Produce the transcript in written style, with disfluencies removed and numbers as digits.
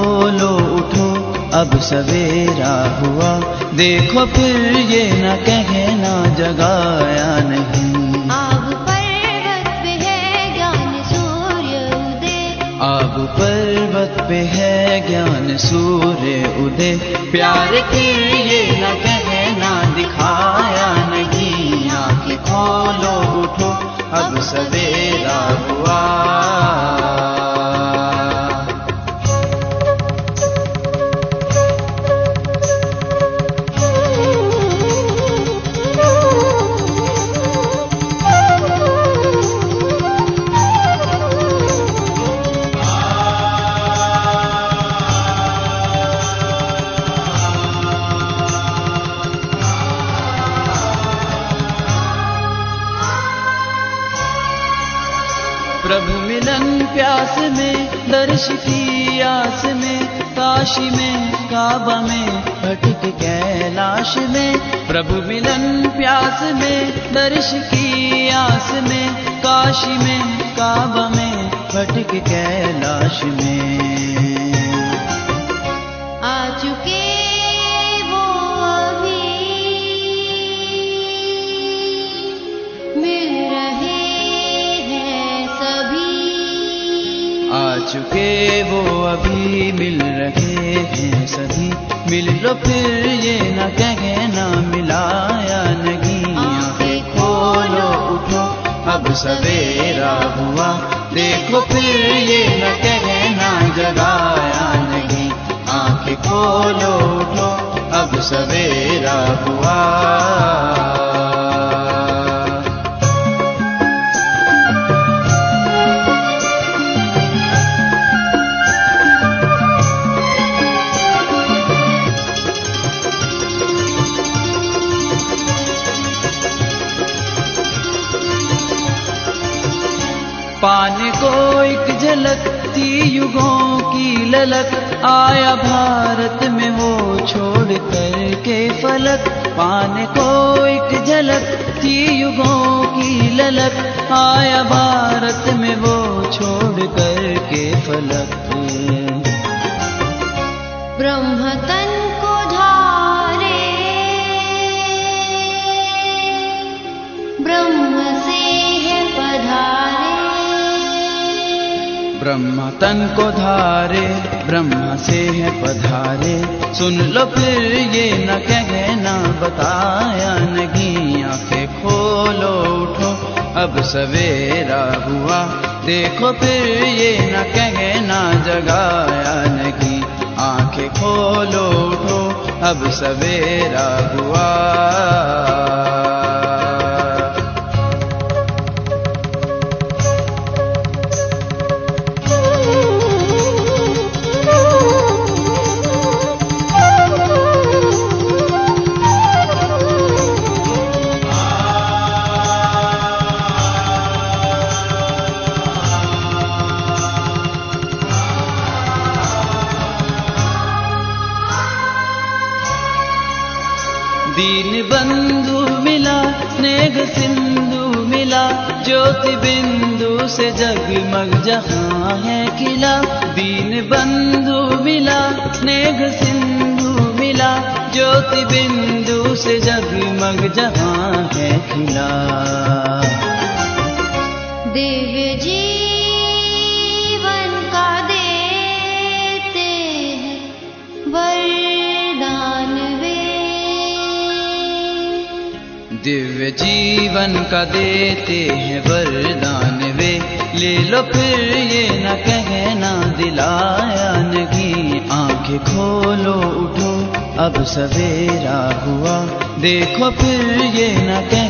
खोलो उठो अब सवेरा हुआ, देखो फिर ये न कहना जगाया नहीं। आग पर्वत पे है ज्ञान सूर्य उदय, आग पर्वत पे है ज्ञान सूर्य उदय, प्यार फिर ये न कहना दिखाया नहीं। आँखें खोलो उठो अब सवेरा हुआ। प्रभु मिलन प्यास में, दर्श की आस में, काशी में काबा में भटक कैलाश में। प्रभु मिलन प्यास में, दर्श की आस में, काशी में काबा में भटक कैलाश में। आ चुके वो अभी मिल रहे हैं सभी, आ चुके वो अभी मिल रहे हैं सभी, मिल लो फिर ये न कहना मिलाया नहीं। आँखें खोलो उठो अब सवेरा हुआ, देखो फिर ये न कहना जगाया नहीं। आँखें खोलो उठो अब सवेरा हुआ। पाने को एक झलक थी युगों की ललक, आया भारत में वो छोड़ कर के फलक। पाने को एक झलक थी युगों की ललक, आया भारत में वो छोड़ कर के फलक। ब्रह्म तन को धारे, ब्रह्म से है पधारे, ब्रह्म तन को धारे, ब्रह्म से है पधारे। सुन लो फिर ये न कहना बताया नहीं। आँखें खोलो उठो अब सवेरा हुआ, देखो फिर ये न कहना जगाया नहीं। आँखें खोलो उठो अब सवेरा हुआ। दीन बंधु मिला, स्नेह सिंधु मिला, ज्योति बिंदु से जगमग जहां है खिला। दीन बंधु मिला, स्नेह सिंधु मिला, ज्योति बिंदु से जगमग जहां है खिला। दिव्य जीवन का देते हैं वरदान वे, दिव्य जीवन का देते हैं वरदान वे। ले लो फिर ये न कहना दिलाया नहीं। आँखें खोलो उठो अब सवेरा हुआ, देखो फिर ये न कहना